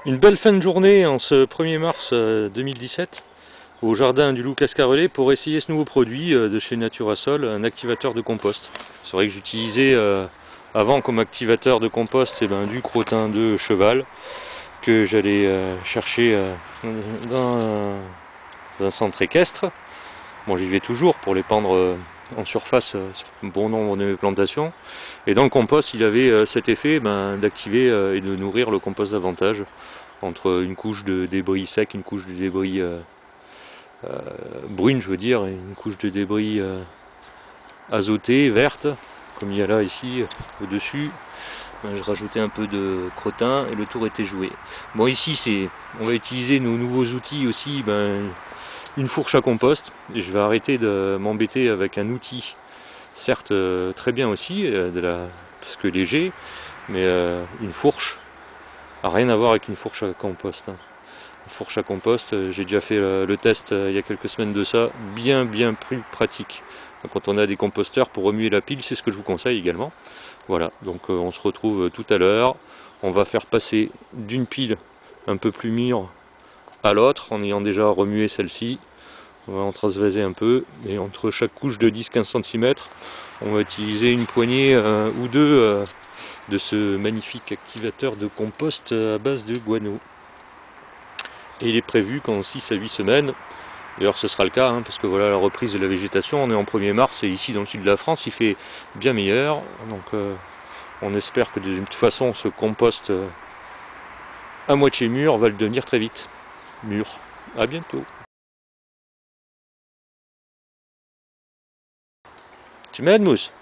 Une belle fin de journée en ce 1er mars 2017 au jardin du Loup Cascarelé pour essayer ce nouveau produit de chez Naturasol, un activateur de compost. C'est vrai que j'utilisais avant comme activateur de compost du crottin de cheval que j'allais chercher dans un centre équestre. Bon, j'y vais toujours pour les pendre en surface sur un bon nombre de mes plantations. Et dans le compost, il avait cet effet d'activer et de nourrir le compost davantage entre une couche de débris sec, une couche de débris brune, je veux dire, et une couche de débris azotée, verte, comme il y a là ici au-dessus. Je rajoutais un peu de crottin et le tour était joué. Bon, ici, on va utiliser nos nouveaux outils aussi, une fourche à compost. Et je vais arrêter de m'embêter avec un outil, certes très bien aussi, parce que léger, mais une fourche n'a rien à voir avec une fourche à compost. Une fourche à compost, j'ai déjà fait le test il y a quelques semaines de ça, bien plus pratique. Quand on a des composteurs pour remuer la pile, c'est ce que je vous conseille également. Voilà, donc on se retrouve tout à l'heure. On va faire passer d'une pile un peu plus mûre à l'autre, en ayant déjà remué celle-ci. On va en transvaser un peu, et entre chaque couche de 10-15 cm, on va utiliser une poignée ou deux de ce magnifique activateur de compost à base de guano. Et il est prévu qu'en 6 à 8 semaines, d'ailleurs ce sera le cas, parce que voilà la reprise de la végétation, on est en 1er mars et ici dans le sud de la France il fait bien meilleur, donc on espère que de toute façon ce compost à moitié mûr va le devenir très vite mûr. A bientôt. Tu m'aides, Mousse?